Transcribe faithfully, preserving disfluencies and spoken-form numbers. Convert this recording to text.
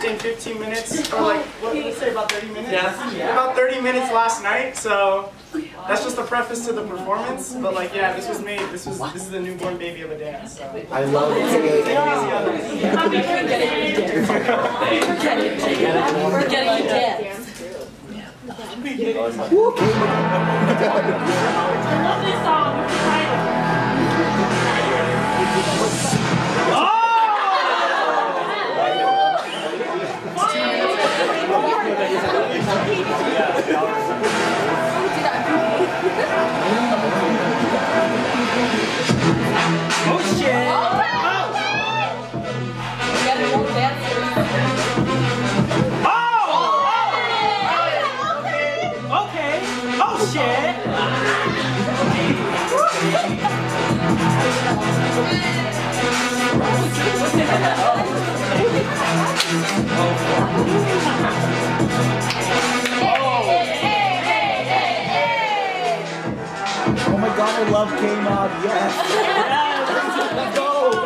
in fifteen minutes, or like, what did we say, about thirty minutes? Yeah. About thirty minutes last night, so that's just a preface to the performance. But like, yeah, this was made, this was, this is the newborn baby of a dance. So. I love it. We're getting a dance. Lovely song. Oh shit! Oh! Okay. Oh shit! Oh my god, I love K-Mod, yes! Let's go!